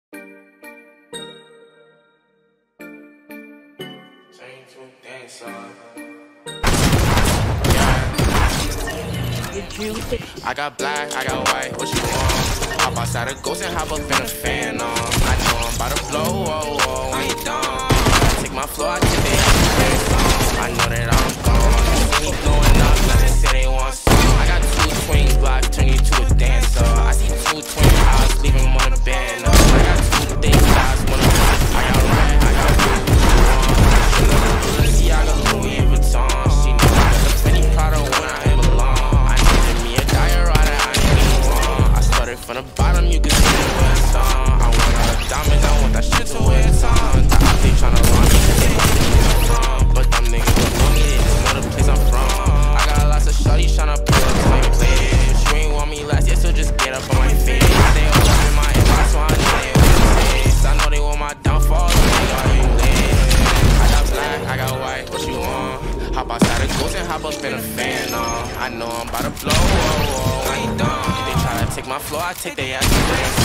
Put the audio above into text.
I got black, I got white, what you want? Hop outside a ghost and hop up in a fan on. I know I'm about to blow, oh, oh, I ain't done. Take my floor, I take the ass on. I know that I'm gone. See me blowing up, nothing say they want some. I got 2 twins blocks, turn you to a dancer. I see 2 twin eyes, leave him on the band. I got 2 thick eyes, one of them. I got red, I got blue. See, I got Louis Vuitton. She know I got the Fendi Prada when I belong. I needed me a diorama, I ain't even wrong. I started from the bottom, you can see the where it's on. I want all the diamonds, I want that shit to where it's on. The op, they tryna run me, they from. But them niggas don't know me, they just know the place I'm from. I got lots of shorties tryna pull up to my place. You ain't want me last year, so just get up on my face. They all up in my inbox, so I know they want to taste. I know they want my downfall, so they got you lit. I got black, I got white, what you want? Hop outside the ghost and hop up in a fan on. I know I'm about to blow, oh, oh, I ain't done. They tryna take my floor, I take their ass to dance.